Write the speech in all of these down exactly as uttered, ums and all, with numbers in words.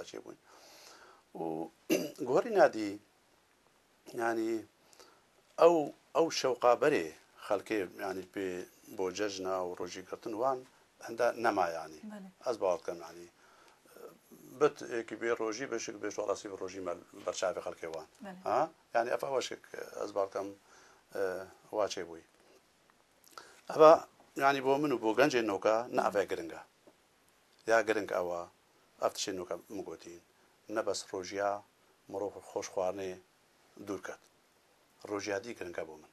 تێدا چێبووین و گۆڕی نادی ینی ئەو ئەو شەوقابەرێ خەڵکێ ینی پێ بۆ جەژنا و ڕۆژی گرتن وان هەندا نەمایانی ئەس باوەڕ بکەم ینی بت ێکی بێ ڕۆژی بەشک بێ ڕاستی بە ڕۆژی بەرچاوی خەڵکێوان ینی ئەف ئەوەشک ئەس باڵکەم واچێ بووی ئەوە ینی بۆ من و بۆ گەنجێ نۆکە نەئەڤای گرنگە یا گرنگ ئەوە ئەف تشێ نۆکە مگوتین نەبەس ڕۆژیا مرۆڤ خۆش خواردنێ دوورکەت ڕۆژیادی گرنگە بۆ من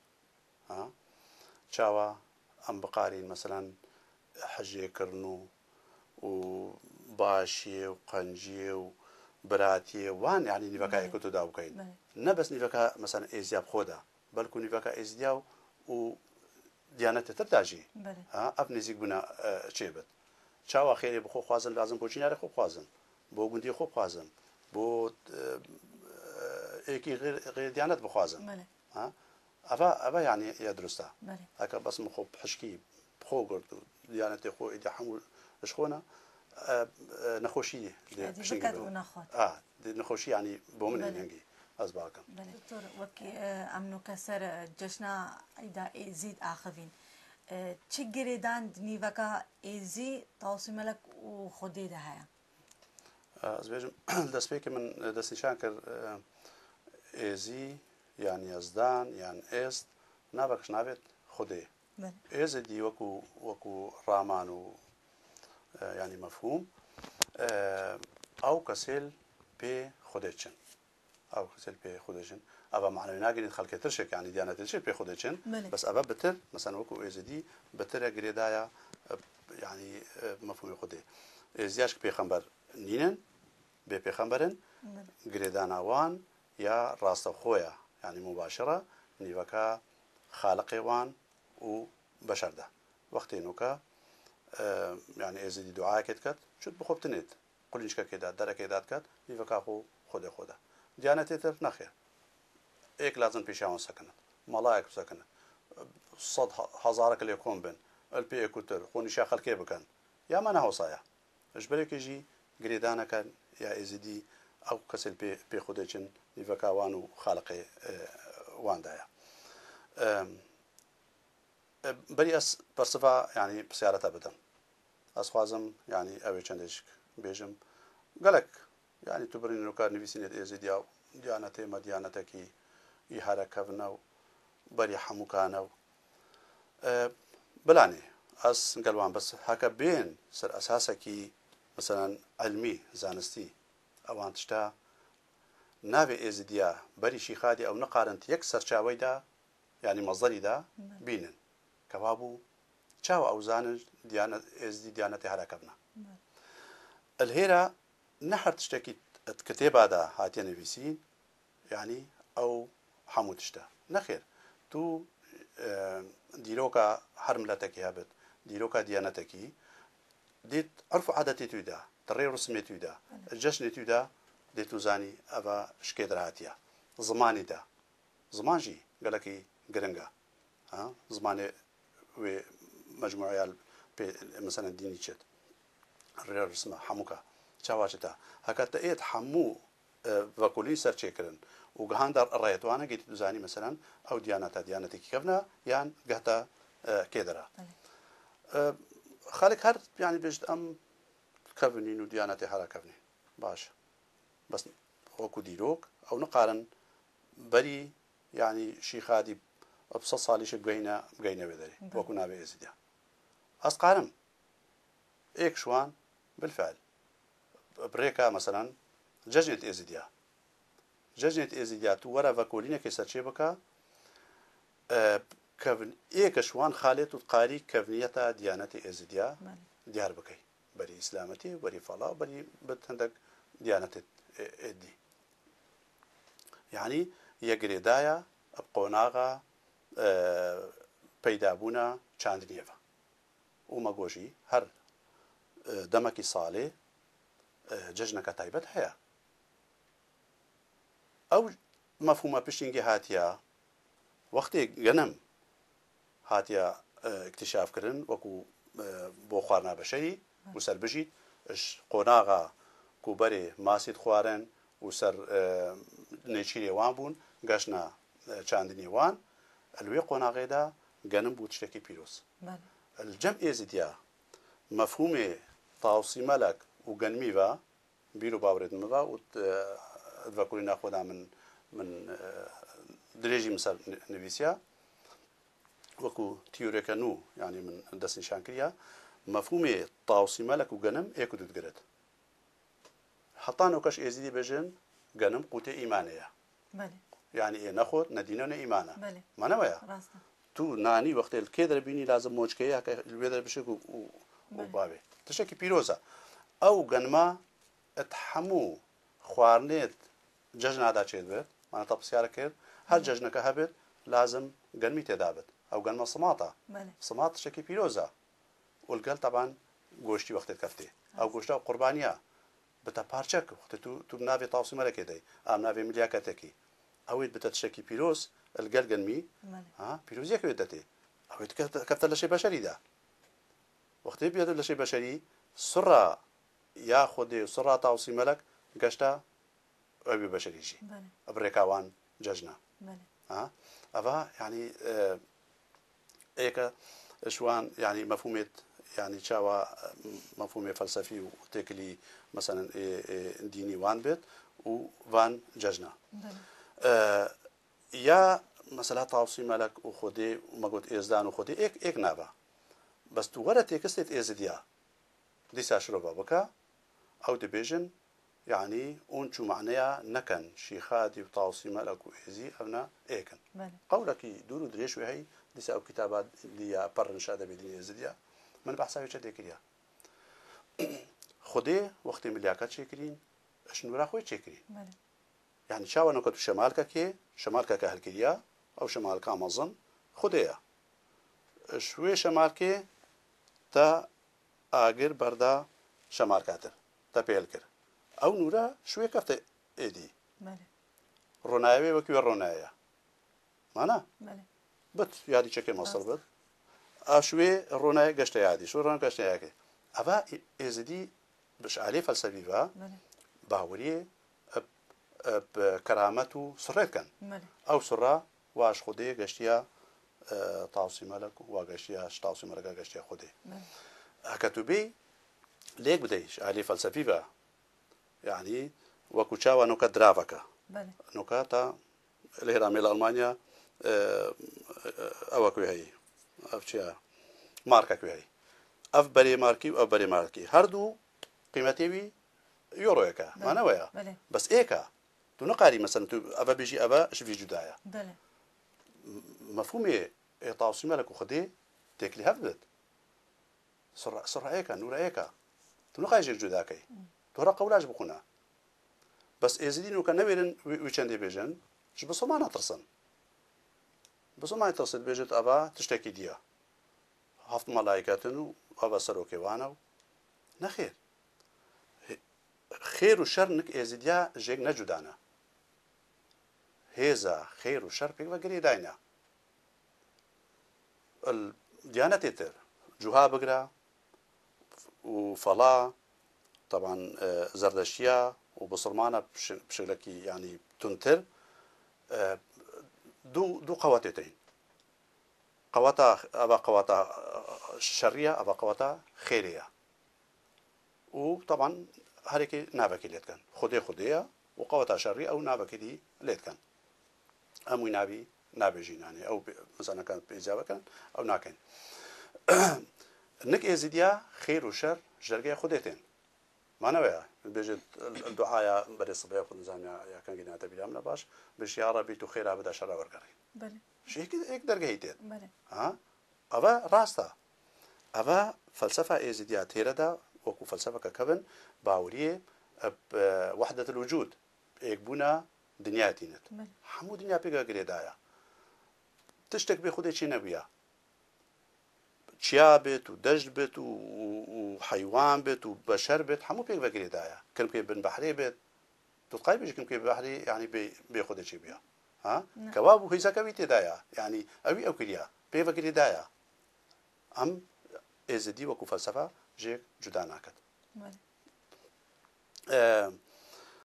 چاوە ئەم بقارین مەسەلەن حەجێکردن و و باشیێ و قەنجیێ و براتیێ وان ینی نیڤەکە یەکەوتە دا بکەین نەبەس نیڤەکە مەسەلەن ئێزیا بخۆدا بەڵکو نیڤەکە ئێزیا و و دیانەتێتر داژی ئەف نزیک بوونە چێ بێت چاوە خێرێ بخۆ خوازن لازم بۆ چینارە خۆ خوازن بۆ گوندی خۆ خوازن بۆ ئێکی غێر دیانەت بخوازن ئەڤە ئەڤە یانی یا دروستە ئەکە بەسم خۆ پشکی خۆ گرت و دیانەتی خۆ ئیدی هەموو شخۆنە نەخۆشی نەخۆشی ینی بۆ من هێنگی ئەس باکەم دکتۆر وەکی ئەمنوکە سەر جەژنا ئەیدا ئێزید ئاخەڤین چی گرێدان نیڤەکە ئێزی تاوسیمەلەک و خودێدا هەیە ئەس بێژم دەستپێکی من دەستنیشان کرد ئێزی یان یەزدان یان ئێست نابەکەش نابێت خودێ ئێزدی وەکو وەکو ڕامان و ینی مەفهوم ئەو کەسێل پێ خودێچن ئەو کەسێل پێ خودێچن ئەوە معنەوی ناگرێت خەڵکێتر شێک ینی دیانەتێتر پێ خودێچن بەس ئەوە بتر مەسەن وەکو ئێزدی بترە گرێدایە ینی مەفهومی خودێ ئێزیاش پێخەمبەر نینن بێ پێخەمبەرن گرێداناوان یا ڕاستەخۆیە ینی مباشرە نیڤەکە خالقێوان و بەشەردە وەختێ نوکە ینی ئێزدی دوعاکێت کات چوت بخۆ بتنێت قولنجکەکێدا دەرەکێدات کات نیڤەکە خۆ خودێ خۆدا دیانەتێتر نەخێر ئێک لازم پێشیاوان سەکنت مەڵایەک بسەکنت سەد هەزارەکە لێ کۆم بن ئەلپێ ئێکوتر خۆنیشا خەڵکێ بکەن یامانە هەوسایە ژبەرێکێژی گرێدانەکەن یا ئێزدی ئەو کەسێک پێ خودێچن نیڤەکەوان و خاڵقێ واندایە بەری ئەس بەرسفا ینی پرسیارەتە بدەم ئەس خوازم ینی ئەوێ چەندێک بێژم گەلک ینی تو برینەکە نوویسینێت ئێزدیا و دیانەتێ مە دیانەتێکی ئی هەرەکەونە و بەری هەمووکانە و بلانێ ئەس گەلوان بەس هەکە بێن سەر ئەساسێکی مەسەلەن علمی زانستی ئەوان تشتا ناوێ ئێزدیا بەریشی خادی ئەو نەقارنت یەک سەرچاوەیدا ینی مەزەریدا بینن کەوا بوو چاوە ئەو زانن ئێزدی دیانەتی هەرەکە بنە ئەلهێرە نە هەر تشتێکی کتێبادا هاتیە نوویسین ینی ئەو هەموو تشتە نەخێر تو دیرۆکە هەر ملەتێکی هەبێت دیرۆکە دیانەتێکی دێت عەرف و عادەتی تویدا دڕێ ڕسمێ تویدا جەژنێ تویدا دێت و زانی ئەوە شکێ دەرهاتیە زمانیدا زمانژی گەلەکی گرنگە زمانێ وێ مەجموعەیە مەسەلەن دینی چێت ڕێ ڕسمە هەمووکە چاواچێتە هەکاتە ئێت هەموو ڤەکولی سەرچێکردن و گەهاندا ڕێتوانە گەیت دوزانی مەسەلەن ئەو دیانەتە دیانەتێکی کەونە یان گەهتە کێدەرا خەڵک هەر ینی بێژت ئەم کەونین و دیانەتی هەرەکەونین باشە بەس وەکو دیرۆک ئەو نەقارن بەری ینی شیخادی سە ساڵیش بگەینە بگەینەوێ دەرێ وەکو ناوێ ئێزدیا ئەس قارم ئێک شوان بالفعل برێکە مەسەلەن جەژنێت ئێزدیا جەژنێت ئێزدیا تو وەرە ڤەکۆلینێکی سەرچێ بکە ئێکە شوان خالێت و قاری کەونیەتە دیانەتی ئێزدیا دیار بکەی بەری ئیسلامەتی بەری فەڵا بەری بت هەندێک دیانەتت ئێدی یعنی یەکگرێدایە قۆناغا پەیدابوونە چاندنیەوە ومەگۆژی هەر دەمەکی ساڵێ جەژنەکە تایبەت هەیە ئەو مەفهومە پشتینگی هاتیە وەختێک گەنم هاتیە اکتشافکردن وەکو بۆ خواردنا بەشەری و سەربژیت قۆناغا کوبەرێ ماسیت خوارن و سەر نێچیرێوان بوون گەشتە چاندنیێوان ئەلوێ قۆناغێدا گەنم بوو تشتێکی پیرۆز الجەم ئێزیدیا مەفهومێ تاوسی مەلەک و گەنمیڤە بیر و باورێت مەڤە و دڤەکوری ناخۆدا من من درێژی مسەر نویسیە وەکو تیورێکە نو ینی من دەستنیشان کردە مەفهومێ تاوسی مەلەک و گەنم ئێک و دوتگرێت حتا نەوکەش ئێزیدی بێژن گەنم قوتێ ئیمانەیە یعنی ئێ نەخۆت نەدینە نە ئیمانە مانەوەیە تو نانی وەختێ کێ دەربینی لازم مۆچکەیە کە لێ دەربشێک و باوێ تشتێکی پیرۆزە ئەو گەنمە ئەت هەموو خواردنێت جەژنادا چێت بێت مانە تەپسیارە کرد هەر جەژنەکە هەبێت لازم گەنمی تێدا بێت ئەو گەنمە سماتە سمات تشتێکی پیرۆزە ولگەل تەبان گۆشتی وەختێت کەفتێ ئەو گۆشتە قوربانیە بتە پارچەک وەختە تو ناوێ تاوسی مەلەکێ دەی ئام ناوێ ملیاکەتێکی ئەوەی بتە تشتێکی پیرۆز الگەل گەنمی پیرۆزیەکەوێت دەتێ ئەوەی کەفتە لە شەی بەشەریدا وەختێ بێت لە شەی بەشەری سڕە یا خۆدێ و سڕا تاوسی مەلەک گەشتە ئەوی بەشەریژی ئەبرێکاوان جەژنە ئەوە ینی ئێکە شوان ینی مەفهومێت ینی چاوە مەفهومێ فەلسەفی و تێکلی مەسەن دینی وان بێت و وان جەژنە یا مەسەلا تاوسی مەلەک و خۆدێ مەگوت ئێزدان و خۆدێ ئێک ئێک نابە بەس تو وەرە تێکستێت ئێزدیا دیسا شرۆڤە بکە ئەو دەبێژن یعنی اون چوو معنەیە نەکەن شیخادی و تاوسی مەلەک و ئێزی ئەونا ئێکن قەولەکی دوور و درێژ هەی دیسا ئەو کتابات لیا پەڕنشا دەبێت ئێزدیا من بەحساوی چە دێکریا خودێ وەختی ملیاکەت چێکرین شنورا خۆی چێکرین یعنی چاوەنەکە تو شەمالکە کێ شەمالکەکە هەلکریا ئەو شەمالکە مەزن خودەیە شوێ شەمالکێ تا ئاگر بەردا شەمالکاتر تا پێل کرد ئەو نورە شوێ کەفتە ئێدی ڕۆناوێ وەکوێ ڕۆنایە مانە بت یادی چەکێ مەسڵ بێت ئاشوێ ڕۆنای گەشتە یادی شو ڕۆن گەشتە یاکێ ئەڤە ئێزدی بشعالێ فەلسەفیڤە باوەریێ کەرامەت و سڕێتکەن ئەو سڕە واش خودێ گەشتیە تاوسی مەلەک وا گەشتیە تاوسی مەلەکە گەشتیە خودێ ئەکە تو بێ لێک بدەیش عالی فەلسەفیڤە یعنی وەکو چاوە نۆکە دراڤەکە نۆکە تا لە هێرامێ لە ئەڵمانیا ئەوە کوێ هەیە ئەو چیە مارکە کوێ هەیە ئەف بەرێ مارکی و ئەو بەرێ مارکی هەردوو قیمەتێوی یۆڕۆیەکە مانەوەیە بەس ئێکە تو نەقاری مەسەن تو ئەوە بێژی ئەوە شوی جودایە مەفهومێ تاوسی مەلەک و خودێ تێکلی هەف بێت سڕەیەکە نورەیەکە تو نەقایژێک جوداکەی تۆرە قەولاش بخونە بەس ئێزیدی نوکە نەوێرن وی چەندێ بێژن ش بە سۆمان ناترسن بە سۆمان ترسێت بێژێت ئەوە تشتێکی دیە هەفت مەلایکەتن و ئەوە سەرۆکێوانە و نەخێر خێر و شەر نک ئێزیدیا ژێک نەجودانە هێزە خێر و شەر پێک بەگرێ داینە دیانەتێتر جوها بگرە و فەڵا طبعا زەردەشتیە و بسڵمانە پشلەکی ینی تونتر دوو قەوەتێتین قەوەتە ئەوە قەوەتە شەڕیە ئەوە قەوەتە خێرەیە و طبعا هەرێکی ناوەکی لێتکەن خودێ خودەیە و قەوەتە شەڕی ئەو ناوەکەی لێتکەن هەمووی ناوی نابێژینانێ ئەو مزانەکان پێیجاوەکەن ئەو ناکەین نک ئێزیدیا خێر و شەر ژەرگای خودێتێن مانەوەیە بێژێت دوعاە بەرێ سبەیە خود نزانیا یاکەنگی ناتە بیرام لە باش بشی یا ڕەبی تو خێرا بدا شەڕا وەرگەڕی شێک دەرگەی تێت ئەوە ڕاستە ئەوە فەلسەفە ئێزیدیا تێرەدا وەکو فەلسەفەکە کەبن باوریێ وحدەت الوجود ئێکبوونە دنیاتینت هەموو دنیا پێگە گرێدایە تشتێک بێ خودێکی نەبووە چیا بێت و دەشت بێت و حیوان بێت و بەشەر بێت هەموو پێک بەگرێدایە کەم پێ بن بەحرێ بێت توقای بێژکم پێ بەحری ینی بێ خودێکی بووە کەوا بوو هیزەکەوی تێدایە ینی ئەوی ئەو کردە پێ بەگرێدایە ئەم ئێزدی وەکو فەلسەفە ژێک جودا ناکات آه